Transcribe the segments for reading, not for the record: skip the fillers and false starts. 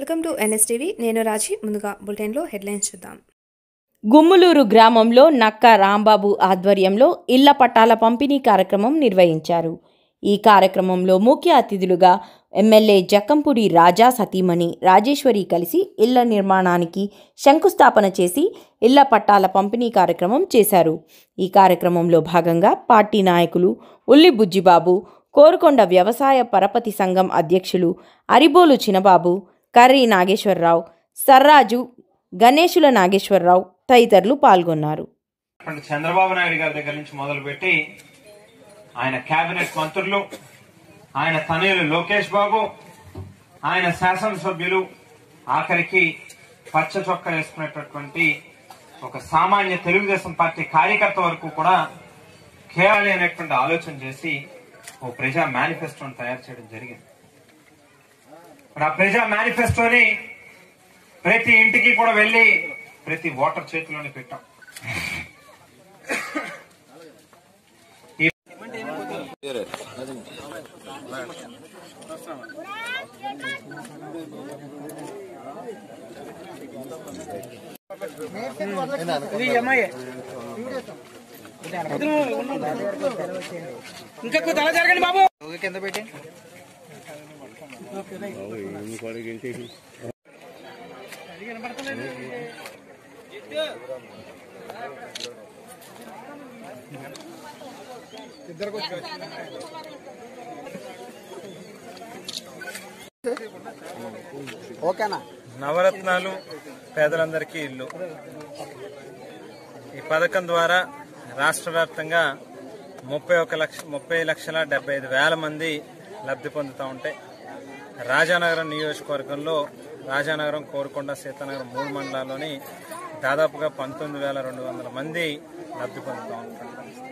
Welcome to NSTV. నేను రాజీ. ముందుగా బులెటిన్లో హెడ్లైన్స్ చూద్దాం. గుమ్ములూరు గ్రామంలో నక్కా రాంబాబు ఆధ్వర్యంలో ఇళ్ల పట్టాల పంపిణీ కార్యక్రమం నిర్వహించారు. ఈ కార్యక్రమంలో ముఖ్య అతిథులుగా ఎమ్మెల్యే జక్కంపూడి రాజా సతీమణి రాజేశ్వరి కలిసి ఇళ్ల నిర్మాణానికి శంకుస్థాపన చేసి ఇళ్ల పట్టాల పంపిణీ కార్యక్రమం చేశారు. ఈ కార్యక్రమంలో భాగంగా పార్టీ నాయకులు ఉల్లి బుజ్జిబాబు, కోరుకొండ వ్యవసాయ పరపతి సంఘం అధ్యక్షులు అరిబోలు చినబాబు, కర్రీ నాగేశ్వరరావు, సర్రాజు, గణేశుల నాగేశ్వరరావు తదితరులు పాల్గొన్నారు. చంద్రబాబు నాయుడు గారి దగ్గర నుంచి మొదలుపెట్టి ఆయన కేబినెట్ మంత్రులు, ఆయన తనయులు లోకేష్ బాబు, ఆయన శాసనసభ్యులు, ఆఖరికి పచ్చ చొక్కా వేసుకునేటటువంటి ఒక సామాన్య తెలుగుదేశం పార్టీ కార్యకర్త వరకు కూడా కేవలం అనేటువంటి ఆలోచన చేసి ఓ ప్రజా మేనిఫెస్టోని తయారు చేయడం జరిగింది. ఆ ప్రజా మేనిఫెస్టోని ప్రతి ఇంటికి కూడా వెళ్లి ప్రతి ఓటర్ చేతిలోనే పెట్టాం. ఇంకా తల జరగండి బాబు, కింద పెట్టి ఓకేనా. నవరత్నాలు పేదలందరికీ ఇల్లు ఈ పథకం ద్వారా రాష్ట్ర వ్యాప్తంగా 30,75,000 మంది లబ్ధి పొందుతూ ఉంటే రాజానగరం నియోజకవర్గంలో రాజానగరం, కోరుకొండ, సీతానగరం 3 మండలాల్లోని దాదాపుగా 19,200 మంది లబ్ధి పొందుతూ ఉంటారు.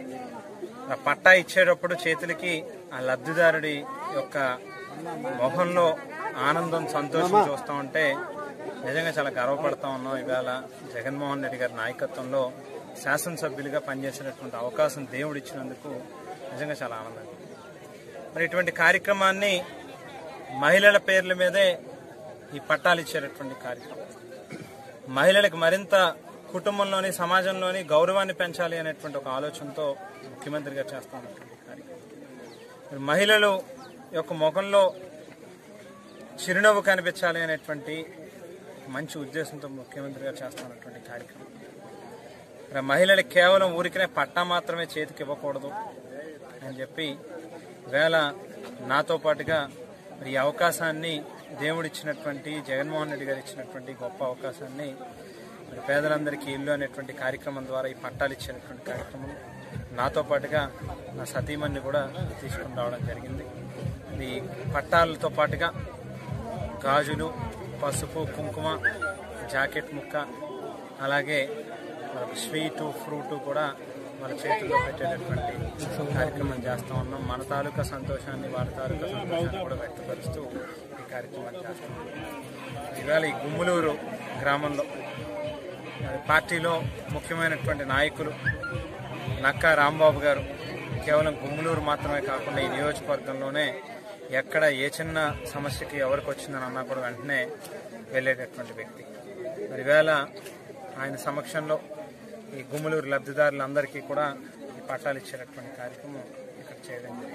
ఆ పట్టా ఇచ్చేటప్పుడు చేతులకి ఆ లబ్ధిదారుడి యొక్క మొహంలో ఆనందం, సంతోషం చూస్తూ ఉంటే నిజంగా చాలా గర్వపడతా ఉన్నాం. ఇవాళ జగన్మోహన్ రెడ్డి గారి నాయకత్వంలో శాసనసభ్యులుగా పనిచేసినటువంటి అవకాశం దేవుడు ఇచ్చినందుకు నిజంగా చాలా ఆనందంగా. మరి ఇటువంటి కార్యక్రమాన్ని మహిళల పేర్ల మీదే ఈ పట్టాలు ఇచ్చేటటువంటి కార్యక్రమం మహిళలకు మరింత కుటుంబంలోని, సమాజంలోని గౌరవాన్ని పెంచాలి అనేటువంటి ఒక ఆలోచనతో ముఖ్యమంత్రి గారు చేస్తా ఉన్నటువంటి కార్యక్రమం. మహిళలు యొక్క ముఖంలో చిరునవ్వు కనిపించాలి అనేటువంటి మంచి ఉద్దేశంతో ముఖ్యమంత్రి గారు చేస్తున్నటువంటి కార్యక్రమం. మహిళలకు కేవలం ఊరికనే పట్టా మాత్రమే చేతికి ఇవ్వకూడదు అని చెప్పి వేళ నాతో పాటుగా మరి ఈ అవకాశాన్ని దేవుడిచ్చినటువంటి జగన్మోహన్ రెడ్డి గారు ఇచ్చినటువంటి గొప్ప అవకాశాన్ని మరి పేదలందరికీ ఇల్లు అనేటువంటి కార్యక్రమం ద్వారా ఈ పట్టాలు ఇచ్చినటువంటి కార్యక్రమం నాతో పాటుగా నా సతీమణిని కూడా తీసుకుని రావడం జరిగింది. ఈ పట్టాలతో పాటుగా గాజులు, పసుపు, కుంకుమ, జాకెట్ ముక్క, అలాగే స్వీటు, ఫ్రూటు కూడా మన చేతుల్లో పెట్టేటటువంటి కార్యక్రమం చేస్తూ ఉన్నాం. మన తాలూకా సంతోషాన్ని, వాళ్ళ తాలూకా సంతోషాన్ని కూడా వ్యక్తపరుస్తూ ఈ కార్యక్రమాన్ని చేస్తూ ఉన్నాం. ఇవాళ ఈ గుమ్ములూరు గ్రామంలో పార్టీలో ముఖ్యమైనటువంటి నాయకులు నక్కా రాంబాబు గారు కేవలం గుమ్ములూరు మాత్రమే కాకుండా ఈ నియోజకవర్గంలోనే ఎక్కడ ఏ చిన్న సమస్యకి ఎవరికి వచ్చిందని అన్నా కూడా వెంటనే వెళ్ళేటటువంటి వ్యక్తి. మరి వేళ ఆయన సమక్షంలో ఈ గుమ్ములూరు లబ్ధిదారులందరికీ కూడా ఈ పట్టాలు ఇచ్చేటటువంటి కార్యక్రమం ఇక్కడ చేయడం జరిగింది.